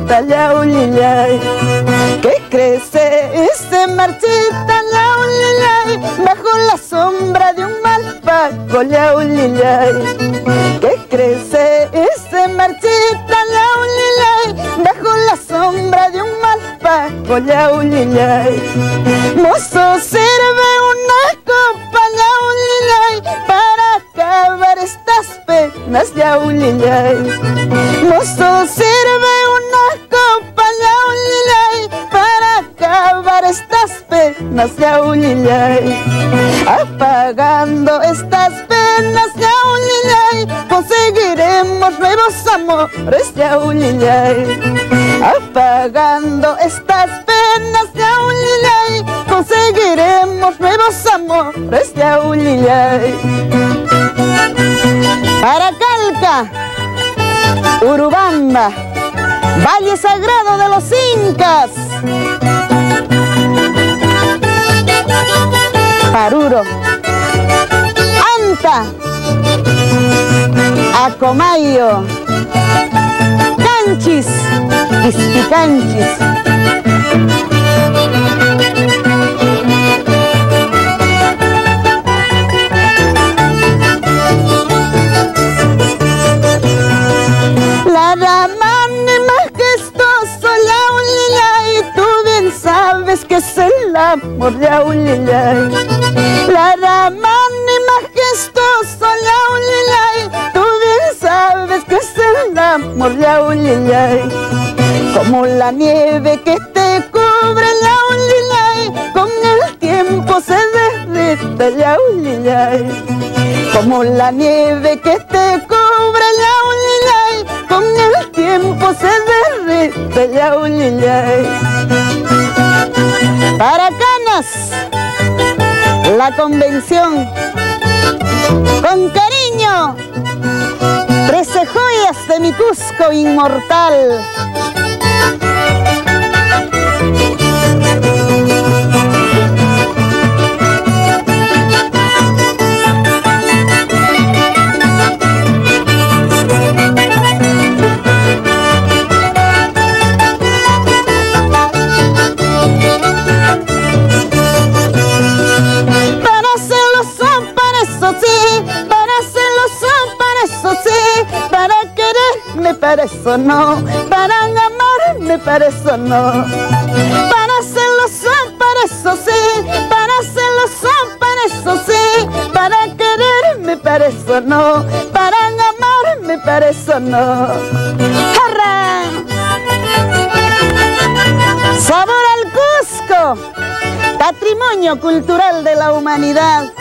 yaulilay, que crece y se marchita, yaulilay, bajo la sombra de un malpaco, yaulilay, que crece y se marchita, yaulilay, bajo la sombra de un malpaco, yaulilay. Mozo, sirve una copa, yaulilay, para acabar estas penas, yaulilay. Mozo, sirve una copa, yaulilay, para acabar estas penas, yaulilay. Apagando estas penas, yaulilay, conseguiremos nuevos amores, yaulilay. Apagando estas penas, yaulilay, conseguiremos nuevos amores, yaulilay. Para Calca, Urubamba, Valle Sagrado de los Incas, Paruro, Anta, Acomayo, Canchis, Ispicanchis. La Ramani majestuoso, yaulilay, tú bien sabes que es el amor, yaulilay. La Ramani majestuoso, yaulilay, tú bien sabes que es el amor, yaulilay. Como la nieve que te cubre, yaulilay, con el tiempo se derrite, yaulilay. Como la nieve que te cubre, yaulilay, con el tiempo se derrite, yaulilay. Para Canas, la Convención, con cariño, 13 joyas de mi Cusco inmortal. Para eso no, para amarme, para eso no. Para hacerlo son, para eso sí, para hacerlo son, para eso sí. Para quererme, para eso no, para amarme, para eso no. ¡Jarra! Sabor al Cusco, patrimonio cultural de la humanidad.